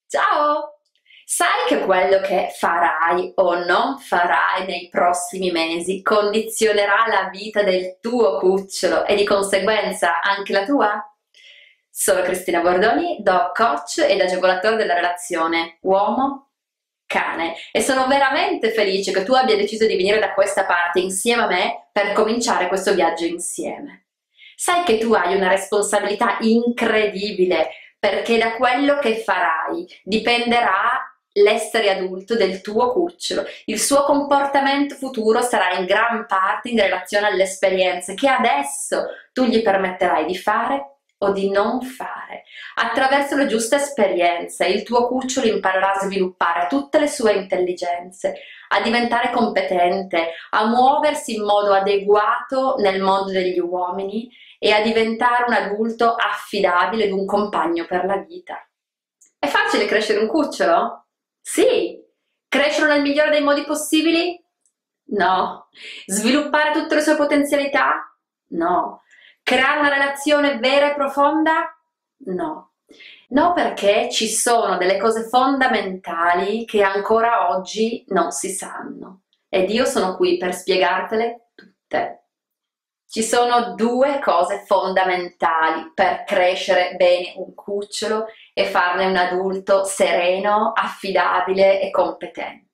Ciao! Sai che quello che farai o non farai nei prossimi mesi condizionerà la vita del tuo cucciolo e di conseguenza anche la tua? Sono Cristina Bordoni, dog coach ed agevolatore della relazione uomo-cane e sono veramente felice che tu abbia deciso di venire da questa parte insieme a me per cominciare questo viaggio insieme. Sai che tu hai una responsabilità incredibile perché da quello che farai dipenderà l'essere adulto del tuo cucciolo. Il suo comportamento futuro sarà in gran parte in relazione alle esperienze che adesso tu gli permetterai di fare o di non fare. Attraverso le giuste esperienze il tuo cucciolo imparerà a sviluppare tutte le sue intelligenze, a diventare competente, a muoversi in modo adeguato nel mondo degli uomini e a diventare un adulto affidabile ed un compagno per la vita. È facile crescere un cucciolo? Sì. Crescerlo nel migliore dei modi possibili? No. Sviluppare tutte le sue potenzialità? No. Creare una relazione vera e profonda? No. No, perché ci sono delle cose fondamentali che ancora oggi non si sanno ed io sono qui per spiegartele tutte. Ci sono due cose fondamentali per crescere bene un cucciolo e farne un adulto sereno, affidabile e competente.